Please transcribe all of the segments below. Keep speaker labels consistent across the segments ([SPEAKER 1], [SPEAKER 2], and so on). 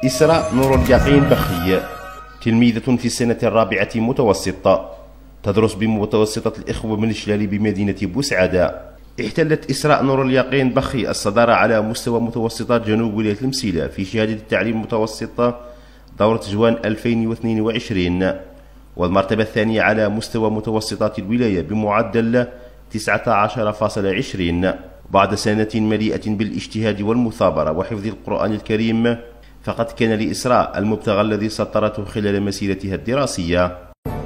[SPEAKER 1] إسراء نور اليقين بخي تلميذة في السنة الرابعة متوسطة، تدرس بمتوسطة الإخوة بن شلالي بمدينة بوسعادة. احتلت إسراء نور اليقين بخي الصدارة على مستوى متوسطات جنوب ولاية المسيلة في شهادة التعليم المتوسطة دورة جوان 2022، والمرتبة الثانية على مستوى متوسطات الولاية بمعدل 19.20 بعد سنة مليئة بالاجتهاد والمثابرة وحفظ القرآن الكريم. فقد كان لإسراء المبتغى الذي سطرته خلال مسيرتها الدراسية.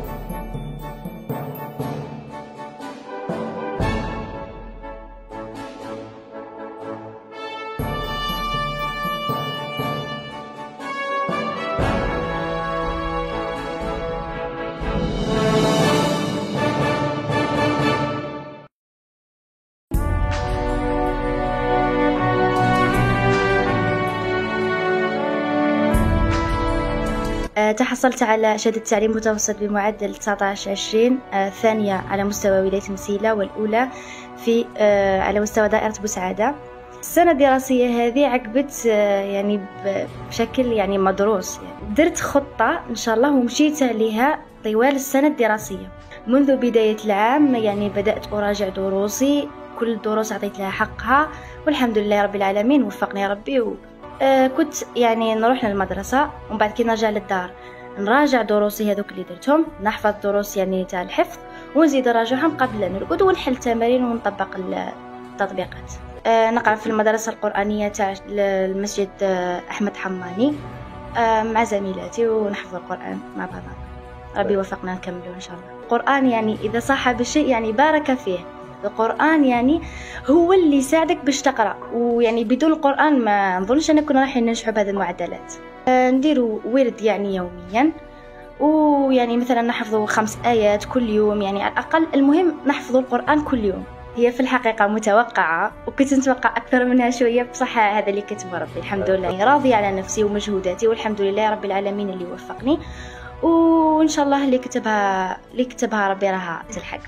[SPEAKER 2] تحصلت على شهادة تعليم متوسط بمعدل 19/20، الثانية على مستوى ولاية المسيلة، والأولى على مستوى دائرة بوسعادة. السنة الدراسية هذه عقبت يعني بشكل يعني مدروس، يعني درت خطة إن شاء الله ومشيت عليها طوال السنة الدراسية. منذ بداية العام يعني بدأت أراجع دروسي، كل الدروس أعطيت لها حقها والحمد لله رب العالمين، وفقني ربي. كنت يعني نروح للمدرسة ومن بعد كي نرجع للدار نراجع دروسي هذوك اللي درتهم، نحفظ دروس يعني تاع الحفظ ونزيد نراجعهم قبل أن نرقد، ونحل تمارين ونطبق التطبيقات. نقرأ في المدرسة القرآنية تاع المسجد أحمد حماني مع زميلاتي، ونحفظ القرآن مع بعضنا. ربي يوفقنا نكمله إن شاء الله. القرآن يعني إذا صاحب الشيء يعني بارك فيه. القرآن يعني هو اللي يساعدك باش تقرأ، ويعني بدون القرآن ما نظنش أن كنا رايحين ننجحوا بهذه المعدلات. نديروا ورد يعني يوميا، ويعني مثلا نحفظوا 5 آيات كل يوم يعني على الأقل. المهم نحفظوا القرآن كل يوم. هي في الحقيقة متوقعة وكنت نتوقع أكثر منها شوية، بصح هذا اللي كتب ربي الحمد لله. راضية على نفسي ومجهوداتي والحمد لله رب العالمين اللي وفقني، وإن شاء الله اللي كتبها ربي راها تلحق.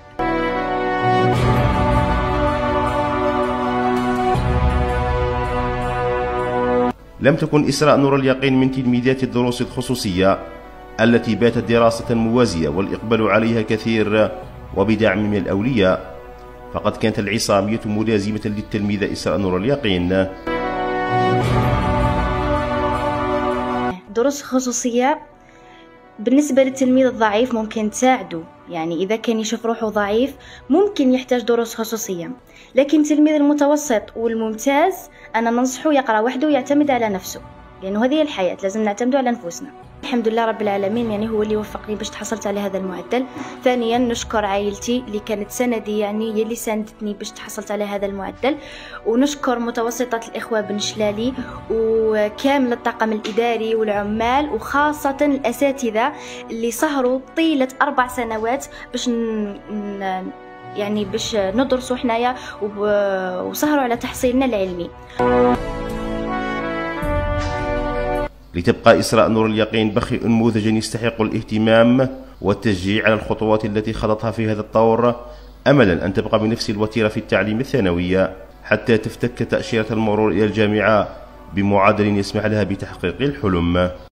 [SPEAKER 1] لم تكن إسراء نور اليقين من تلميذات الدروس الخصوصية التي باتت دراسة موازية والإقبال عليها كثير وبدعم من الأولياء، فقد كانت العصامية ملازمة للتلميذة إسراء نور اليقين.
[SPEAKER 2] دروس خصوصية بالنسبة للتلميذ الضعيف ممكن تساعده، يعني إذا كان يشوف روحه ضعيف ممكن يحتاج دروس خصوصية. لكن التلميذ المتوسط والممتاز أنا ننصحه يقرأ وحده ويعتمد على نفسه، لأنه هذه الحياة لازم نعتمد على نفوسنا. الحمد لله رب العالمين يعني هو اللي وفقني باش تحصلت على هذا المعدل. ثانيا نشكر عائلتي اللي كانت سندي، يعني هي اللي ساندتني باش تحصلت على هذا المعدل، ونشكر متوسطة الإخوة بن شلالي وكامل الطاقم الإداري والعمال، وخاصة الأساتذة اللي سهروا طيلة 4 سنوات باش يعني باش ندرسوا حنايا وسهروا على تحصيلنا العلمي.
[SPEAKER 1] لتبقى إسراء نور اليقين بخي نموذجا يستحق الاهتمام والتشجيع على الخطوات التي خضتها في هذا الطور، أملا أن تبقى بنفس الوتيرة في التعليم الثانوي حتى تفتك تأشيرة المرور إلى الجامعة بمعدل يسمح لها بتحقيق الحلم.